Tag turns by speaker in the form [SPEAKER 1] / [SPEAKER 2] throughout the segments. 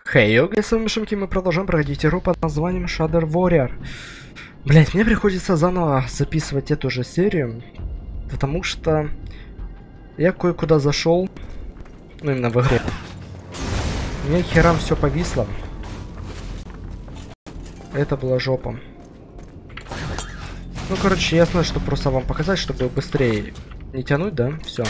[SPEAKER 1] Хей, йога, с вами Шимки, мы продолжаем проходить игру под названием Shadow Warrior. Блять, мне приходится заново записывать эту же серию, потому что я кое-куда зашел, ну именно в игре. У меня херам все повисло. Это была жопа. Ну, короче, ясно, что просто вам показать, чтобы быстрее не тянуть, да? Все.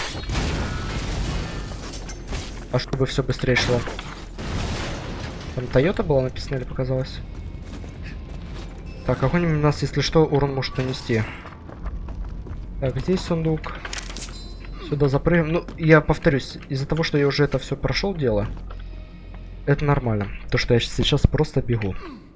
[SPEAKER 1] А чтобы все быстрее шло. Там Toyota была написана или показалось? Так, огонь у нас, если что, урон может нанести. Так, здесь сундук. Сюда запрыгнем. Ну, я повторюсь, из-за того, что я уже это все прошел дело, это нормально. То, что я сейчас просто бегу.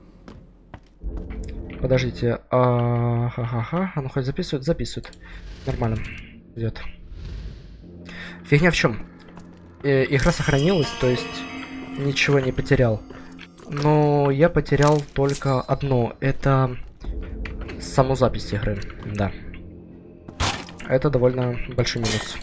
[SPEAKER 1] Подождите. Ха-ха-ха. А ну хоть записывает? Записывает. Нормально. Идет. Фигня в чем? Игра сохранилась, то есть ничего не потерял. Но я потерял только одно. Это саму запись игры. Да. Это довольно большой минус.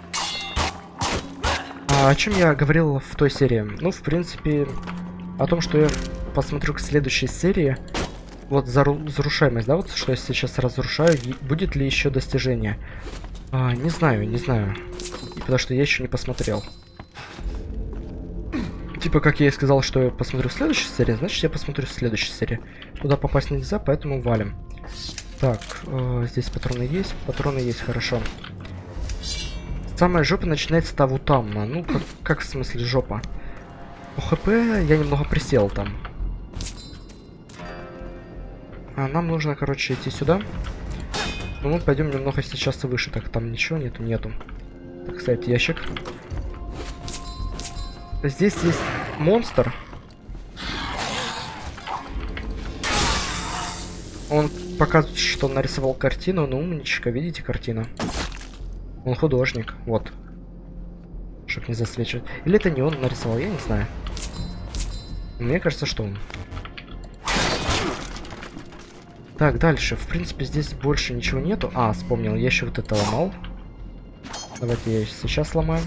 [SPEAKER 1] О чем я говорил в той серии? Ну, в принципе, о том, что я посмотрю к следующей серии. Вот разрушаемость, да, вот что я сейчас разрушаю. Будет ли еще достижение? Не знаю, не знаю. Потому что я еще не посмотрел. Типа, как я и сказал, что я посмотрю в следующей серии, значит, я посмотрю в следующей серии. Туда попасть нельзя, поэтому валим. Так, здесь патроны есть, хорошо. Самая жопа начинается-то вот там. Ну, как в смысле жопа? По ХП я немного присел там. А нам нужно, короче, идти сюда. Но мы пойдем немного сейчас выше. Так, там ничего нету. Так, кстати, ящик. Здесь есть монстр. Он показывает, что нарисовал картину. Ну, умничка, видите картину? Он художник, вот. Чтоб не засвечивать. Или это не он нарисовал, я не знаю. Мне кажется, что он. Так, дальше. В принципе, здесь больше ничего нету. Вспомнил, я еще вот это ломал. Давайте я сейчас сломаю.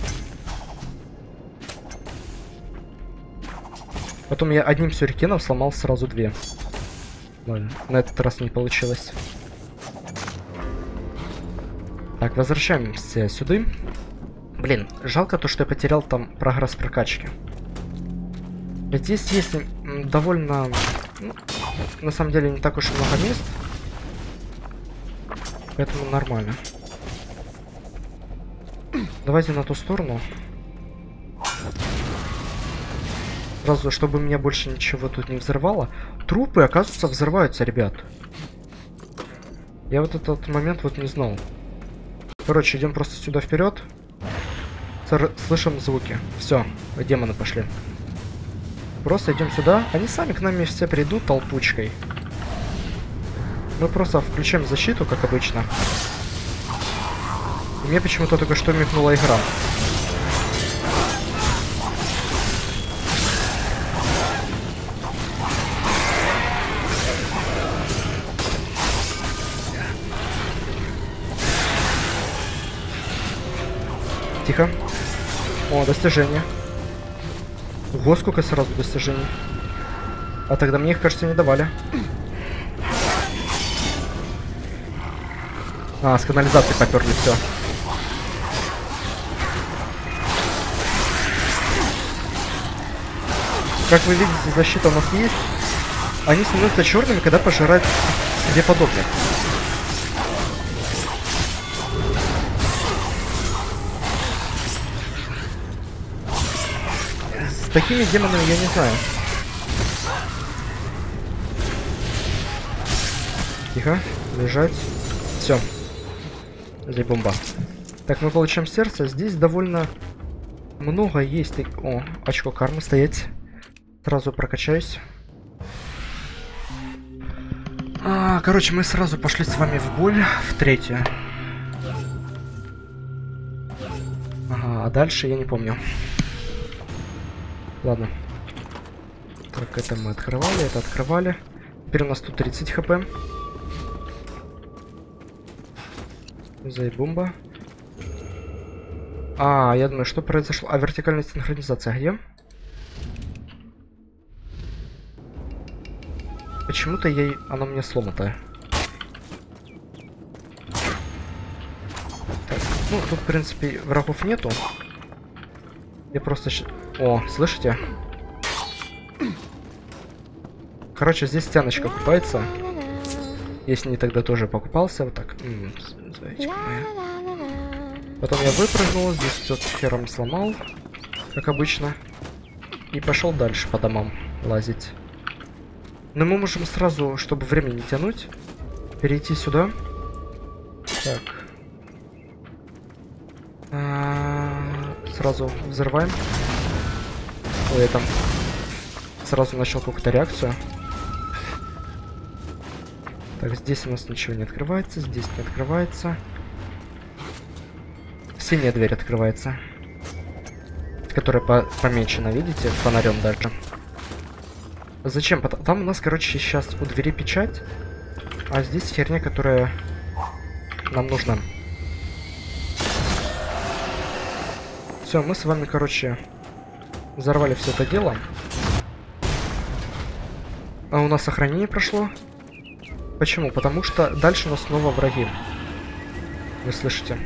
[SPEAKER 1] Потом я одним сюрикеном сломал сразу две. Ладно, на этот раз не получилось. Так, возвращаемся сюда. Блин, жалко то, что я потерял там прогресс прокачки. Здесь есть довольно... Ну, на самом деле не так уж и много мест. Поэтому нормально. Давайте на ту сторону. Сразу, чтобы меня больше ничего тут не взрывало. Трупы, оказывается, взрываются, ребят. Я вот этот момент вот не знал. Короче, идем просто сюда вперед. Слышим звуки. Все, демоны пошли. Просто идем сюда. Они сами к нам все придут толпучкой. Мы просто включаем защиту, как обычно. И мне почему-то только что мигнула игра. Тихо. О, достижение. Ого, сколько сразу достижений. А тогда мне их, кажется, не давали. С канализации поперли, все. Как вы видите, защита у нас есть. Они становятся черными, когда пожирают себе подобных. С такими демонами я не знаю. Тихо, лежать. Все. Здесь бомба. Так, мы получаем сердце. Здесь довольно много есть. О, очко кармы стоять. Сразу прокачаюсь. Короче, мы сразу пошли с вами в боль. В третью. Ага, а дальше я не помню. Ладно. Так, это мы открывали, это открывали. Теперь у нас тут 30 хп. Зайбомба. Я думаю, что произошло? Вертикальная синхронизация где? Почему-то оно мне сломатое. Так, ну, тут, в принципе, врагов нету. Я просто... О, слышите? Короче, здесь стяночка купается. Если не тогда тоже покупался. Вот так. Зайчка моя. Потом я выпрыгнул. Здесь все хером сломал. Как обычно. И пошел дальше по домам лазить. Но мы можем сразу, чтобы время не тянуть, перейти сюда. Так. Сразу взрываем. Ой, я там сразу начал какую-то реакцию. Так, здесь у нас ничего не открывается, здесь не открывается. Синяя дверь открывается. Которая помечена, видите, фонарем даже. Зачем? Там у нас, короче, сейчас у двери печать. А здесь херня, которая нам нужна. Все, мы с вами, короче, взорвали все это дело. А у нас сохранение прошло. Почему? Потому что дальше у нас снова враги. Вы слышите?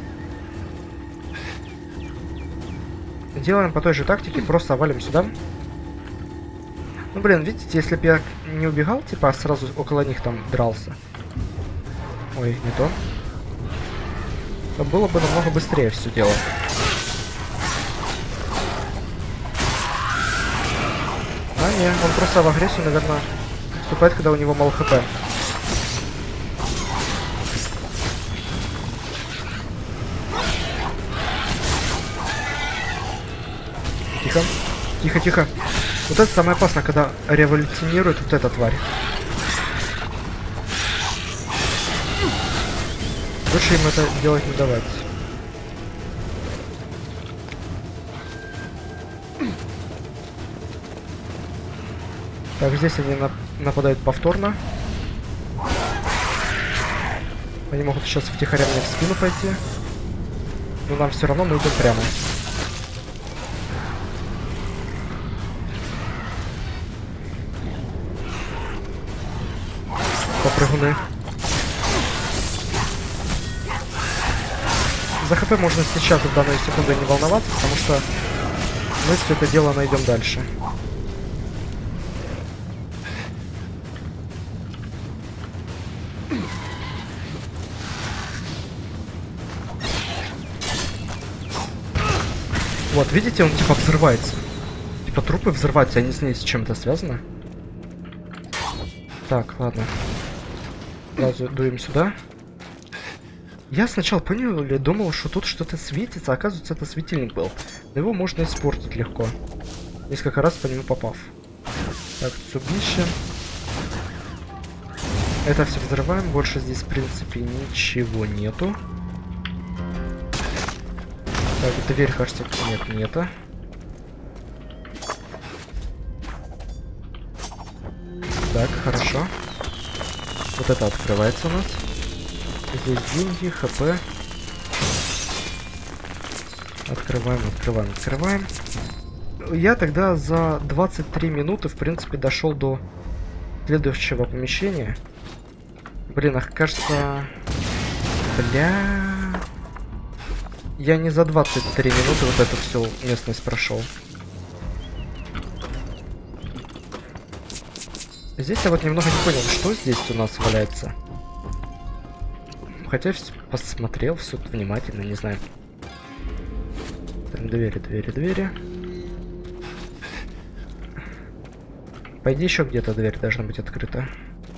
[SPEAKER 1] Делаем по той же тактике, просто валим сюда. Ну, блин, видите, если бы я не убегал, типа, сразу около них там дрался. Ой, не то. То было бы намного быстрее все дело. А, не, он просто в агрессию, наверное, вступает, когда у него мало хп. Тихо. Тихо, тихо. Вот это самое опасное, когда революционирует вот эта тварь. Лучше им это делать не давать. Так, здесь они нападают повторно. Они могут сейчас втихаря мне в спину пойти. Но нам все равно, мы идем прямо. Попрыгуны. За хп можно сейчас в данную секунду не волноваться, потому что мы все это дело найдем дальше. Вот, видите, он типа взрывается. Типа трупы взрываются, я не знаю, с чем это связано. Так, ладно. Сразу дуем сюда. Я сначала понял или думал, что тут что-то светится, а оказывается, это светильник был. Но его можно испортить легко. Несколько раз по нему попав. Так, Цубиши. Это все взрываем. Больше здесь, в принципе, ничего нету. Так, дверь, кажется, нет, нету. Так, хорошо. Вот это открывается у нас. Здесь деньги, хп. Открываем, открываем, открываем. Я тогда за 23 минуты, в принципе, дошел до следующего помещения. Блин, ах, кажется... Бля... Я не за 23 минуты вот эту всю местность прошел. Здесь я вот немного не понял, что здесь у нас валяется. Хотя посмотрел все внимательно, не знаю. Так, двери, двери, двери. Пойди, еще где-то дверь должна быть открыта.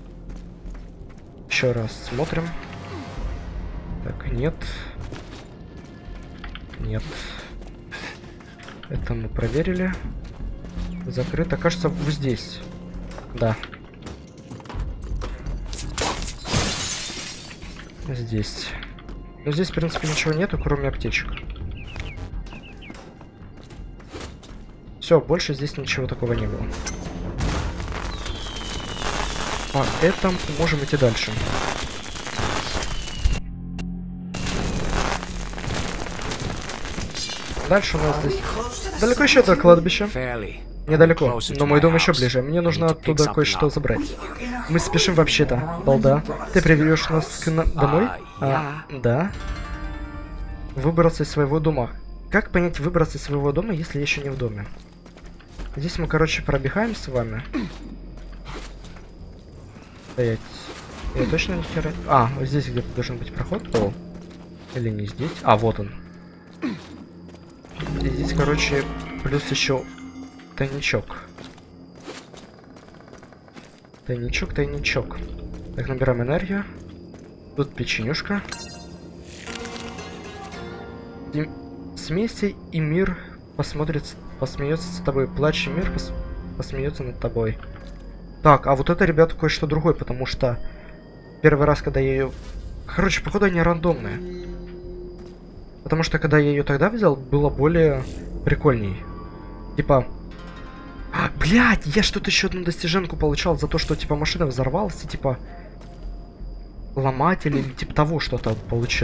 [SPEAKER 1] Еще раз смотрим. Так, нет. Нет. Это мы проверили. Закрыто. Кажется, вот здесь. Да. Здесь. Но здесь, в принципе, ничего нету, кроме аптечек. Все, больше здесь ничего такого не было. По этому можем идти дальше. Дальше у нас здесь... Далеко еще до кладбища. Недалеко, но мой дом еще ближе. Мне нужно оттуда кое-что забрать. Мы спешим вообще-то, балда. Ты приведешь нас домой? Да. Выбраться из своего дома. Как понять выбраться из своего дома, если я еще не в доме? Здесь мы, короче, пробегаем с вами. Стоять. Я точно не хера... вот здесь где-то должен быть проход. О. Или не здесь. Вот он. И здесь, короче, плюс еще тайничок. Тайничок. Так, набираем энергию. Тут печенюшка. Смейся, и мир посмеется с тобой. Плачь, и мир посмеется над тобой. Так, а вот это, ребята, кое-что другое, потому что первый раз, когда я ее... Короче, походу они рандомные. Потому что, когда я ее тогда взял, было более прикольней. Типа... Блядь, я что-то еще одну достиженку получал за то, что, типа, машина взорвалась, и, типа... Ломатель или типа того что-то получил.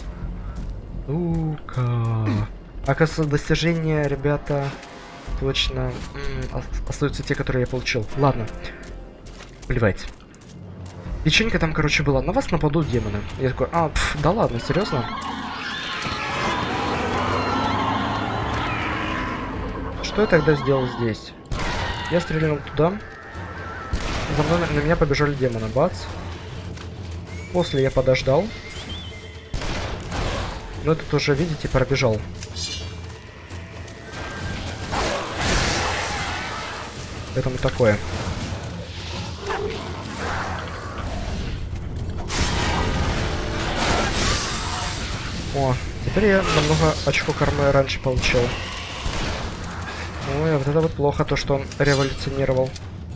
[SPEAKER 1] Сука. Оказывается, достижения, ребята, точно остаются те, которые я получил. Ладно. Плевать. Печенька там, короче, была. На вас нападут демоны. Я такой, да ладно, серьезно? Что я тогда сделал здесь? Я стрельнул туда. За мной на меня побежали демоны. Бац. После я подождал. Но этот уже, видите, пробежал. Поэтому такое. О, теперь я намного очков кармы раньше получил. Ой, вот это вот плохо, то, что он революционировал.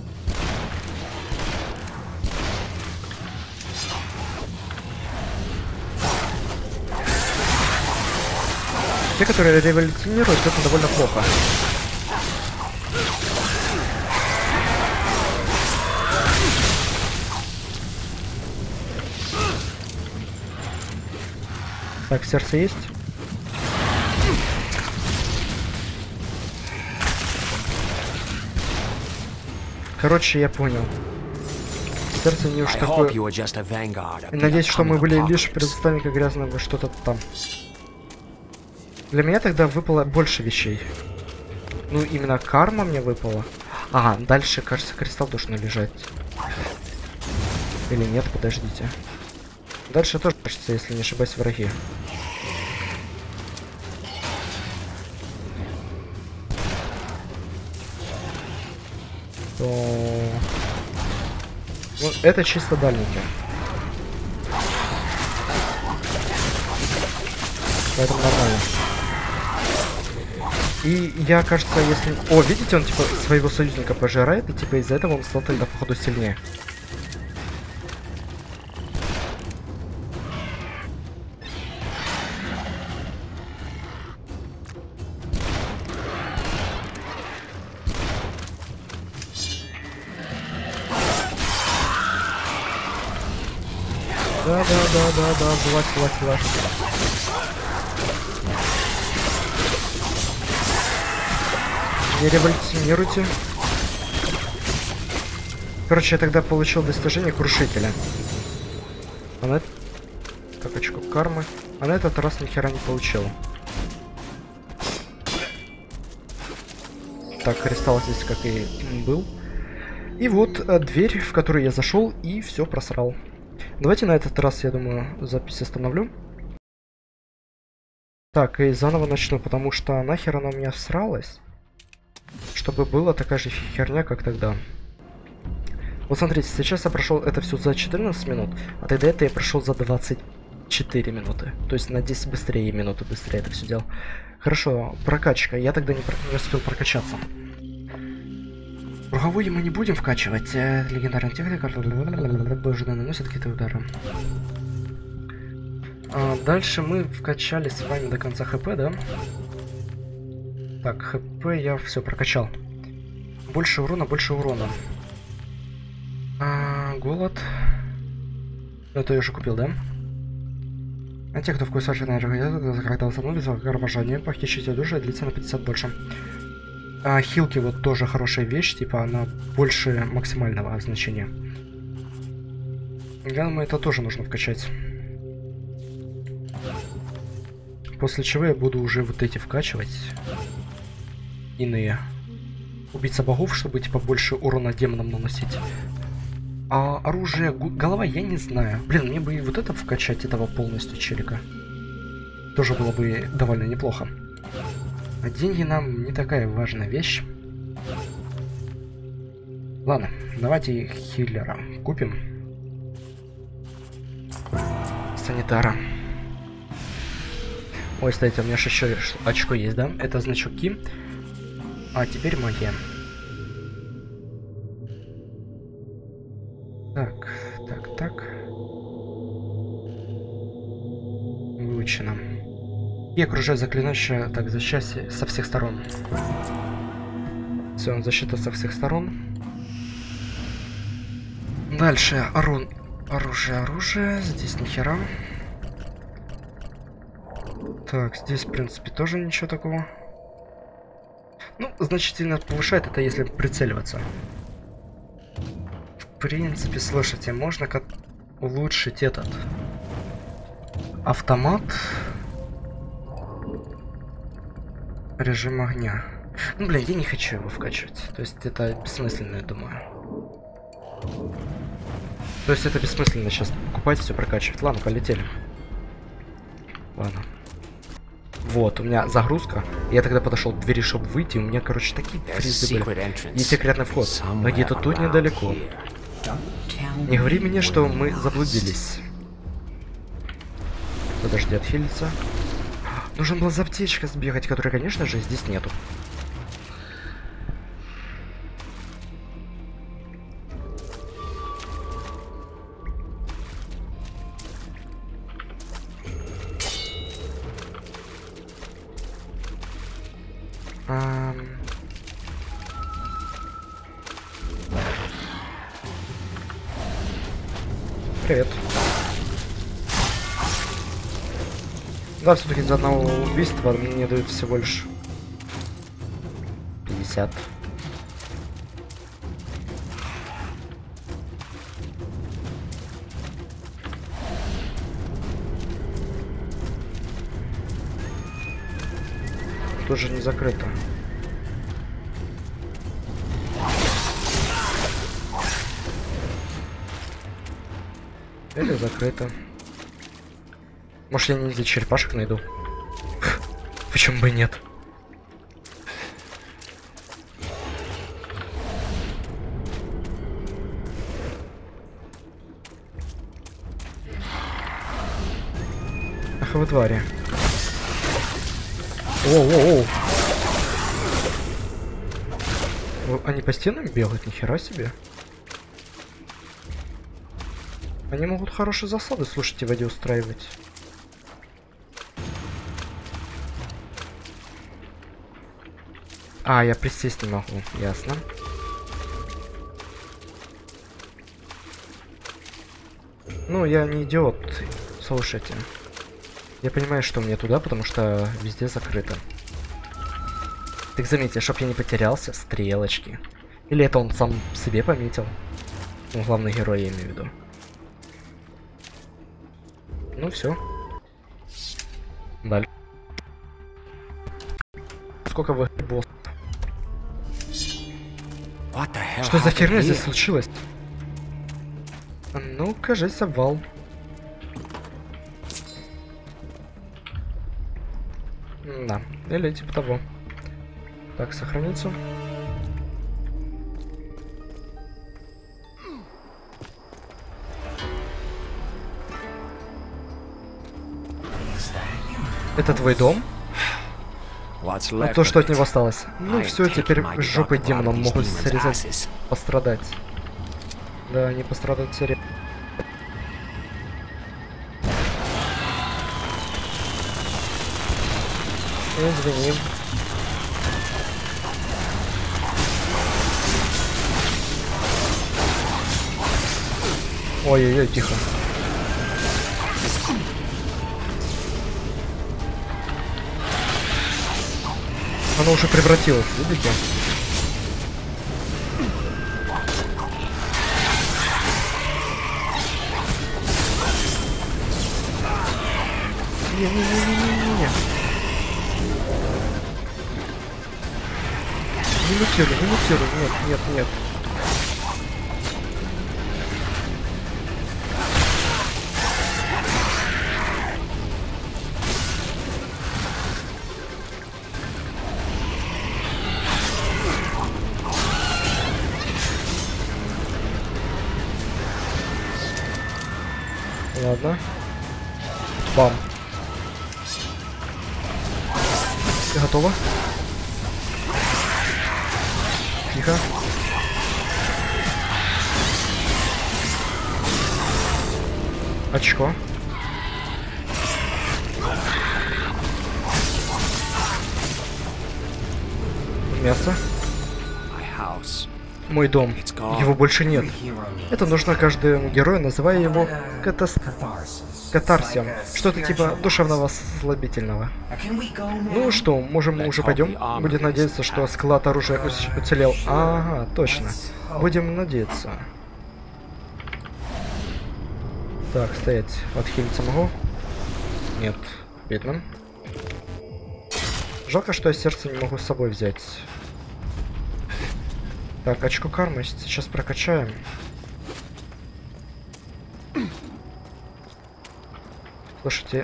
[SPEAKER 1] Те, которые революционируют, это довольно плохо. Так, сердце есть? Короче, я понял. Сердце не уж такое. Надеюсь, что мы были лишь предоставника грязного что-то там. Для меня тогда выпало больше вещей. Ну, именно карма мне выпала. Дальше, кажется, кристалл должен лежать. Или нет, подождите. Дальше тоже, кажется, если не ошибаюсь, враги. То... Ну, это чисто дальники. Поэтому нормально. И я, кажется, если... О, видите, он, типа, своего союзника пожирает, и, типа, из-за этого он стал тогда, походу, сильнее. Да, власть. Не революционируйте. Короче, я тогда получил достижение крушителя. А на так, очко кармы. А на этот раз ни хера не получил. Так, кристалл здесь как и был. И вот дверь, в которую я зашел и все просрал. Давайте на этот раз, я думаю, запись остановлю. Так, и заново начну, потому что нахер она у меня всралась. Чтобы была такая же херня, как тогда. Вот смотрите, сейчас я прошел это все за 14 минут, а тогда это я прошел за 24 минуты. То есть на 10 минуты быстрее это все делал. Хорошо, прокачка. Я тогда не успел прокачаться. Круговую мы не будем вкачивать. Легендарная техника. Боже, наносит какие-то удары. Дальше мы вкачали с вами до конца ХП, да? Так, ХП я все прокачал. Больше урона, больше урона. Голод. Это я уже купил, да? А те, кто в кусачей энергии, когда установится кровожание, похищите оружие, длится на 50 больше. Хилки вот тоже хорошая вещь, типа она больше максимального значения. Я думаю, это тоже нужно вкачать. После чего я буду уже вот эти вкачивать. Иные. Убийца богов, чтобы типа больше урона демонам наносить. А оружие голова я не знаю. Блин, мне бы и вот это вкачать, этого полностью челика. Тоже было бы довольно неплохо. А деньги нам не такая важная вещь. Ладно, давайте хиллера купим. Санитара. Ой, кстати, у меня же еще очко есть, да? Это значки. А теперь магия. Так. Выучено. И окружает заклинающее, так, защита со всех сторон. Все, защита со всех сторон. Дальше, оружие. Здесь нихера. Так, здесь, в принципе, тоже ничего такого. Ну, значительно повышает это, если прицеливаться. В принципе, слушайте, можно как улучшить этот автомат. Режим огня. Ну, блин, я не хочу его вкачивать. То есть это бессмысленно, я думаю. То есть это бессмысленно сейчас покупать, все прокачивать. Ладно, полетели. Ладно. Вот, у меня загрузка. Я тогда подошел к двери, чтобы выйти. У меня, короче, такие фризы были. И секретный вход. Где-то тут недалеко. Не говори мне, что мы заблудились. Подожди, отхилиться. Нужно было за аптечкой сбегать, которой, конечно же, здесь нету. Привет. Да, все-таки за одного убийства мне дают всего лишь 50. Тоже не закрыто. Или закрыто. Может, я не черепашек найду? Почему бы и нет? Ах, вы твари. Оу. Они по стенам бегают, нихера себе. Они могут хорошие засады, слушайте, в воде устраивать. А, я присесть не могу, ясно. Ну, я не идиот, слушайте. Я понимаю, что мне туда, потому что везде закрыто. Так заметьте, чтоб я не потерялся, стрелочки. Или это он сам себе пометил? Ну, главный герой, я имею в виду. Ну, все. Дальше. Сколько вы босс? Что за херня здесь случилось? Ну, кажется, обвал. Да, или типа того. Так, сохранится. Это твой дом? А то, что от него осталось. Ну все, теперь жопы демонам могут срезать, пострадать. Да, они пострадают серьезно. Извини. Ой-ой-ой, тихо. Оно уже превратилось, видите? Не-не-не-не-не-не-не. Не мутируй, не мутируй. Нет, нет, нет. Ладно. Бам. Ты готова? Тихо. Очко. Мясо. Мой дом. Его больше нет. Это нужно каждому герою, называя его катарсием. Что-то типа душевного слабительного. Ну что, можем мы уже пойдем? Будет надеяться, что склад оружия уцелел. Ага, точно. Будем надеяться. Так, стоять. Отхилиться могу? Нет. Битман. Жалко, что я сердце не могу с собой взять. Так, очко кармы сейчас прокачаем. Слушайте,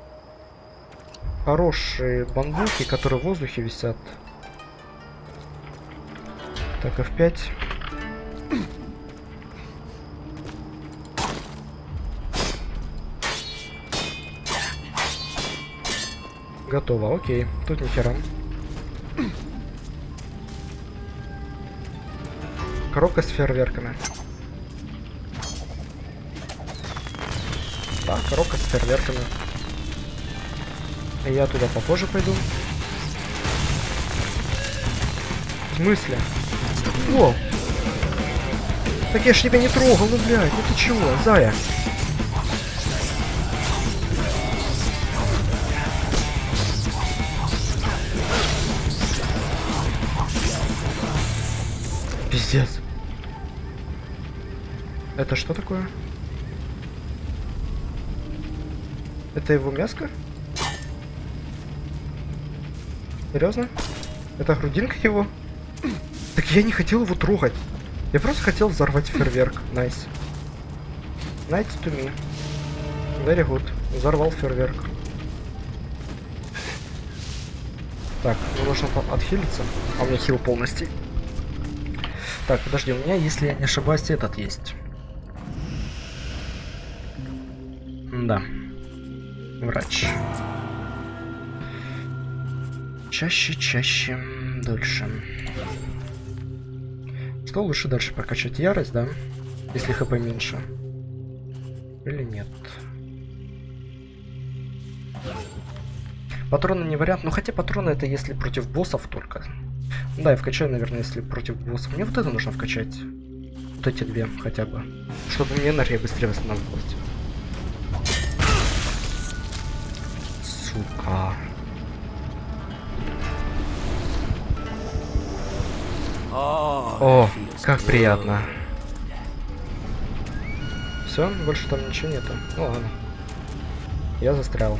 [SPEAKER 1] хорошие бамбуки, которые в воздухе висят. Так, F5. Готово, окей. Тут ни хера. Коробка с фейерверками. Так, коробка с фейерверками. Я туда попозже пойду. В смысле? О! Так я ж тебя не трогал, ну блядь, ну ты чего, зая? Пиздец. Это что такое? Это его мяско? Серьезно? Это грудинка его? Так я не хотел его трогать. Я просто хотел взорвать фейерверк. Найс. Nice to me. Very good. Взорвал фейерверк. Так, мне нужно отхилиться. А у меня хил полностью. Так, подожди, у меня, если я не ошибаюсь, этот есть. Да. Врач. Чаще, дольше. Что лучше дальше прокачать? Ярость, да? Если хп меньше. Или нет? Патроны не вариант. Ну хотя патроны это если против боссов только. Да, я вкачаю, наверное, если против боссов. Мне вот это нужно вкачать. Вот эти две хотя бы. Чтобы мне энергия быстрее восстанавливалась. Сука. О, как приятно. Все, больше там ничего нету. Ну ладно. Я застрял.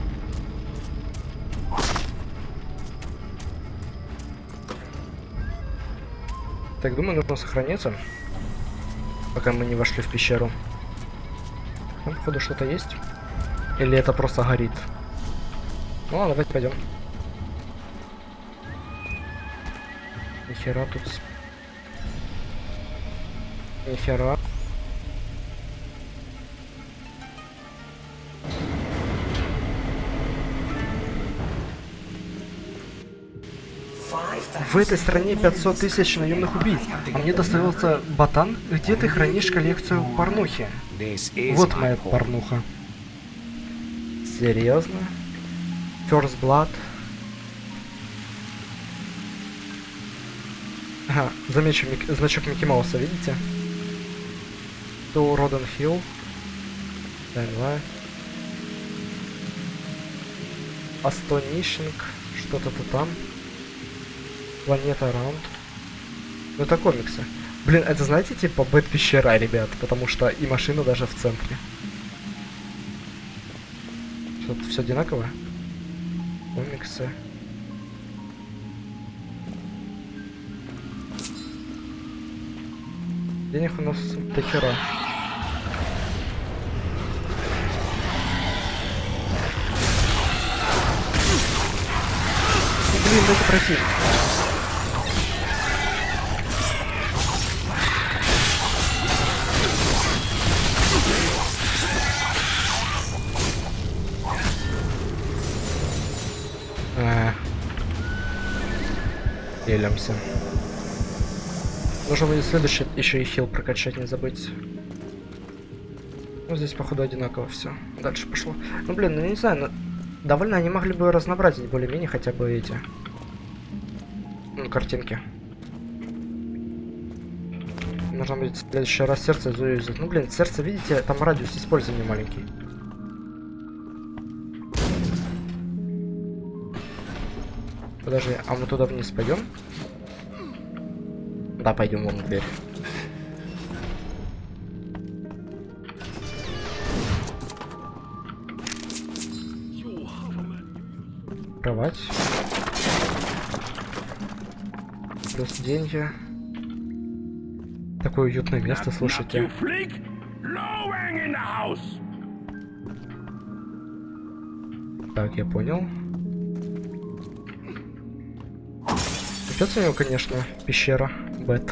[SPEAKER 1] Так, думаю, нужно сохраниться, пока мы не вошли в пещеру. Там, походу, что-то есть. Или это просто горит? Ну ладно, давайте пойдем. Нихера тут. Нихера. В этой стране 500 тысяч наемных убийц, а мне достается ботан, где ты хранишь коллекцию порнухи. Вот моя порнуха. Серьезно? First Blood. Ага, замечу значок Микки Мауса, видите? To Rodden Hill. Давай. Astonishing. Что-то там. Планета Раунд. Ну это комиксы. Блин, это знаете, типа Бэт пещера, ребят, потому что и машина даже в центре. Что-то все одинаково. Комиксы. Денег у нас до хера. Блин, дайте пройти. Делимся. Нужно будет следующий еще и хил прокачать, не забыть. Ну, здесь, походу, одинаково все. Дальше пошло. Ну, блин, ну не знаю, но довольно они могли бы разнообразить более-менее хотя бы эти картинки. Нужно будет в следующий раз сердце заюзать. Ну, блин, сердце, видите, там радиус использования маленький. Подожди, а мы туда вниз пойдем? Да, пойдем вон в дверь. Кровать. Плюс деньги. Такое уютное место, слушайте. Так, я понял. Капец у него, конечно, пещера. Бэт.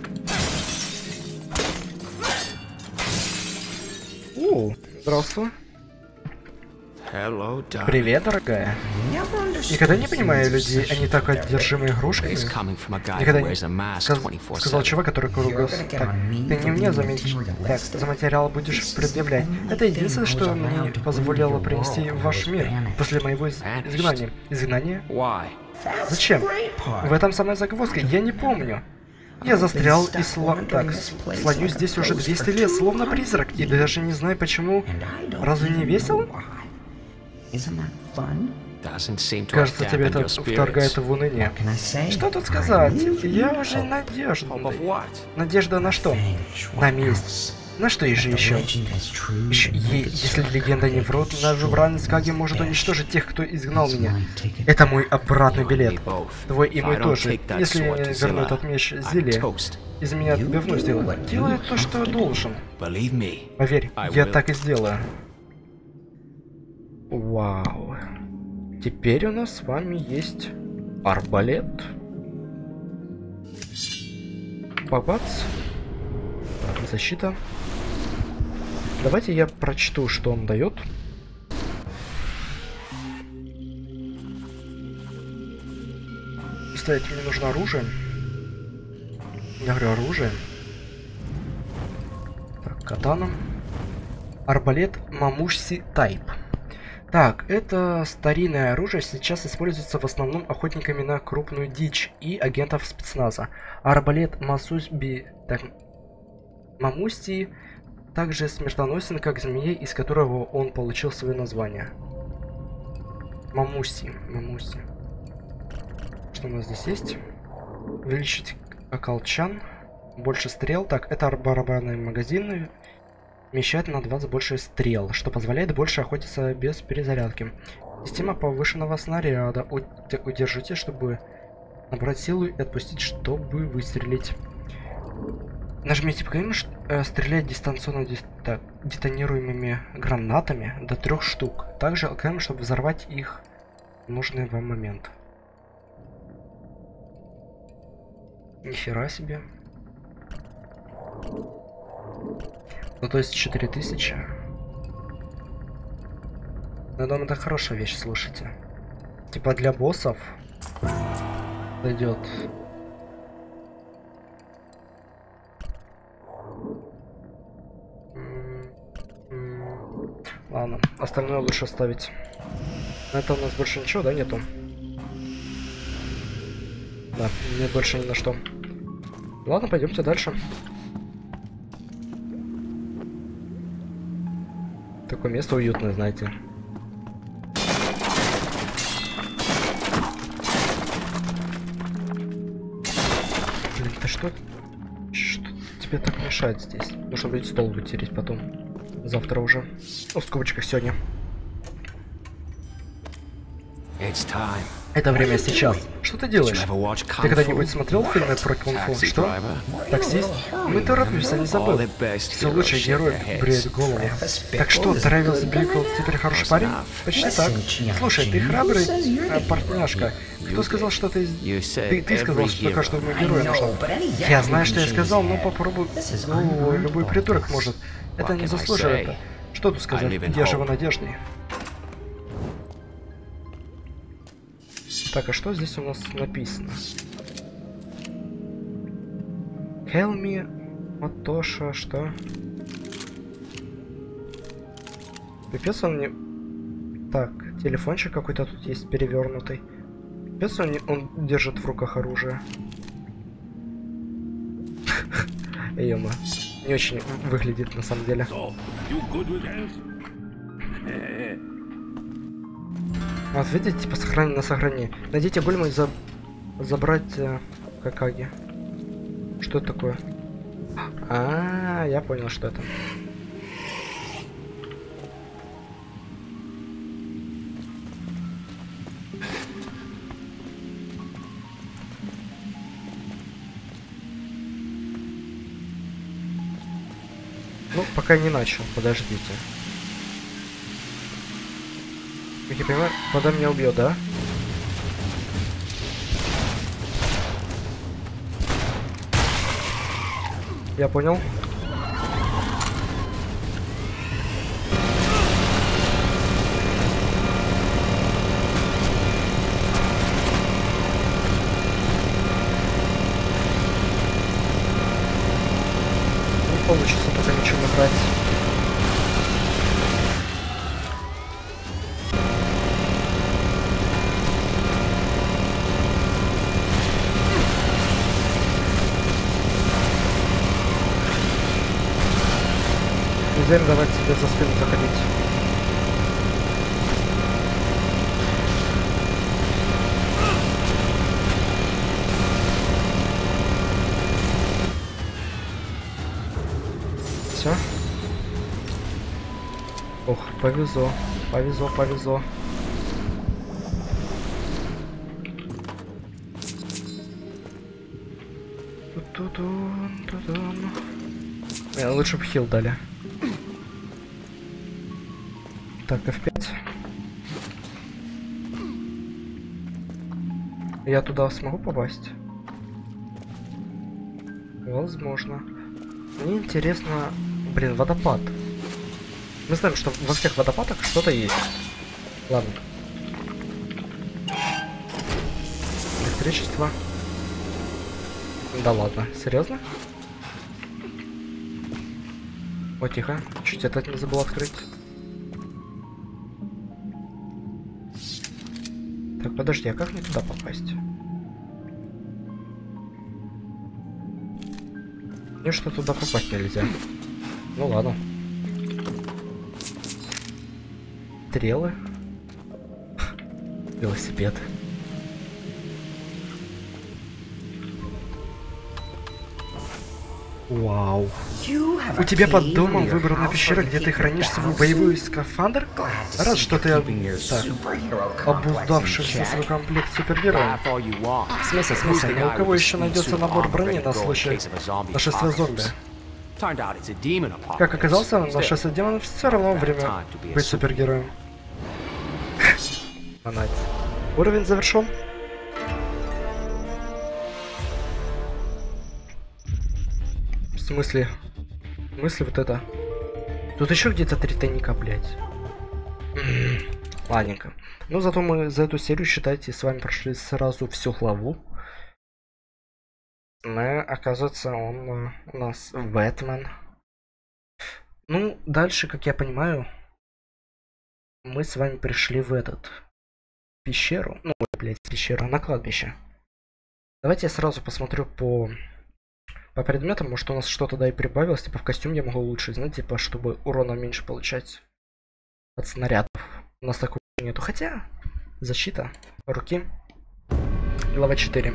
[SPEAKER 1] Здравствуй. Привет, дорогая. Никогда не понимаю людей, они так одержимы игрушками. Никогда не сказал чувак, который кругался. Так, ты не мне заметишь. Так, за материал будешь предъявлять. Это единственное, что мне позволило принести в ваш мир после моего изгнания. Изгнание? Зачем? В этом самая загвоздка, я не помню. Я застрял и слонюсь здесь уже 200 лет, словно призрак, и даже не знаю почему. Разве не весело? Кажется, тебе это вторгает в уныние. Что тут сказать? Я уже надежда. Надежда на что? На месть. На что же еще? Если легенда не врет, наш бранец Каги может уничтожить тех, кто изгнал меня. Это мой обратный билет. Твой и мой тоже. Если я не верну этот меч Зиле, из меня тебя вновь сделают. Делаю то, что должен. Поверь, я так и сделаю. Вау. Теперь у нас с вами есть арбалет. Бабац. Так, защита. Давайте я прочту, что он дает. Кстати, мне нужно оружие. Я говорю оружие. Так, катана. Арбалет Мамушси Тайп. Так, это старинное оружие, сейчас используется в основном охотниками на крупную дичь и агентов спецназа. Арбалет Мамусти также смертоносен, как змея, из которого он получил свое название. Мамуси. Что у нас здесь есть? Увеличить околчан. Больше стрел. Так, это барабанные магазины. Вмещает на 20 больше стрел, что позволяет больше охотиться без перезарядки. Система повышенного снаряда. Удержите, чтобы набрать силу и отпустить, чтобы выстрелить. Нажмите ПКМ, стрелять дистанционно детонируемыми гранатами до 3 штук. Также ЛКМ, чтобы взорвать их в нужный вам момент. Нихера себе. Ну то есть 4000. Я думаю, это хорошая вещь, слушайте. Типа для боссов пойдет. Ладно, остальное лучше оставить. На это у нас больше ничего, да, нету? Да, нет больше ни на что. Ладно, пойдемте дальше. Такое место уютное, знаете. Блин, ты что? Что тебе так мешает здесь? Нужно будет стол вытереть потом. Завтра уже. Ну, в скобочках сегодня. Это время сейчас. Что ты делаешь? Ты когда-нибудь смотрел фильмы про кунг-фу? Что? Таксист? Мы торопимся, не забыл. Все лучшие герои бреют голову. Так что, Трэвис Бикл теперь хороший парень? Почти так. Слушай, ты храбрый партняшка. Кто сказал, что ты сказал, что каждому герою нужно? Я знаю, что я сказал, но попробуй. Ну, любой придурок может. Это не заслуживает. Что тут сказать? Я живу надеждой. Так, а что здесь у нас написано? Хелми, Матоша, что? Пипец он не... Так, телефончик какой-то тут есть перевернутый. Пипец он держит в руках оружие. Ё-мо. Не очень выглядит на самом деле. Вот видите, типа на сохранение. Найдите Гольма и забрать Какаги. Что это такое? Я понял, что это. Ну, пока не начал, подождите. Как я понимаю, вода меня убьет, да? Я понял. Не получится пока ничего набрать. Нельзя им давать себе за спину заходить. Все. Ох, повезло. Повезло. Лучше бы хил дали. Так, F5. Я туда смогу попасть? Возможно. Мне интересно... Блин, водопад. Мы знаем, что во всех водопадах что-то есть. Ладно. Электричество. Да ладно, серьезно? О, тихо. Чуть этот не забыл открыть. Так, подожди, а как мне туда попасть? Мне что туда попасть нельзя. Ну ладно. Стрелы. Велосипед. Вау. У тебя под домом выбрана пещера, где ты хранишь свой боевой скафандр? Рад, что ты обуздавшийся свой комплект супергероя. В смысле, ни у кого еще найдется набор брони на случай нашествия зомби. Как оказалось, нашествие демонов все равно время быть супергероем. Уровень завершен. В смысле? В смысле вот это? Тут еще где-то 3 тайника, блядь. Ладненько. Ну, зато мы за эту серию, считайте, с вами прошли сразу всю главу. Но, оказывается, он у нас Бэтмен. Ну, дальше, как я понимаю, мы с вами пришли в этот... пещеру. Ну, блядь, пещера на кладбище. Давайте я сразу посмотрю по предметам, может у нас что-то да и прибавилось, типа в костюм я могу улучшить, знаете, типа чтобы урона меньше получать от снарядов. У нас такого нету, хотя защита руки. Глава 4.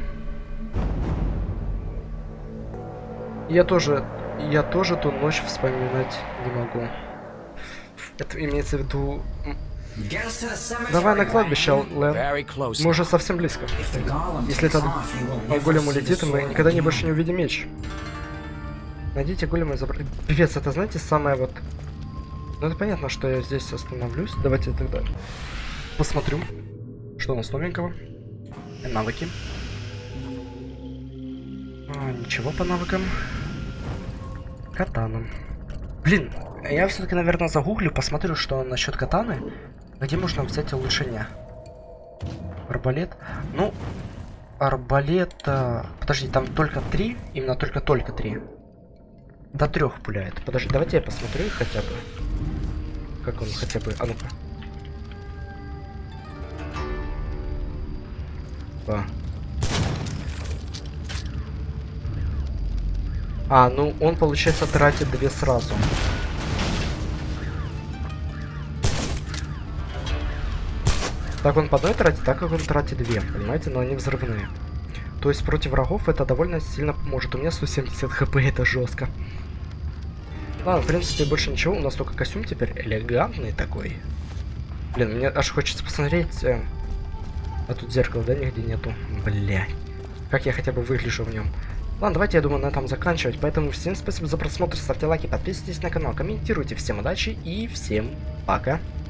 [SPEAKER 1] Я тоже ту ночь вспоминать не могу. Это имеется в виду Давай на кладбище, Лэн. Мы уже совсем близко. Если этот голем улетит, мы никогда больше не увидим меч. Найдите голема и забрать. Пипец, это, знаете, самое вот... Ну, это понятно, что я здесь остановлюсь. Давайте тогда посмотрю, что у нас новенького. Навыки. Ничего по навыкам. Катана. Блин, я все-таки, наверное, загуглю, посмотрю, что насчет катаны. Где можно взять улучшение? Арбалет. Ну, арбалет... Подожди, там только 3? Именно только 3. До 3 пуляет. Подожди, давайте я посмотрю их хотя бы. Как он хотя бы... А ну-ка. Ну он, получается, тратит 2 сразу. Так он по одной тратит, так как он тратит 2, понимаете, но они взрывные. То есть против врагов это довольно сильно поможет. У меня 170 хп, это жестко. Ладно, в принципе, больше ничего. У нас только костюм теперь элегантный такой. Блин, мне аж хочется посмотреть. А тут зеркало, да, нигде нету. Блядь. Как я хотя бы выгляжу в нем. Ладно, давайте, я думаю, на этом заканчивать. Поэтому всем спасибо за просмотр, ставьте лайки, подписывайтесь на канал, комментируйте. Всем удачи и всем пока.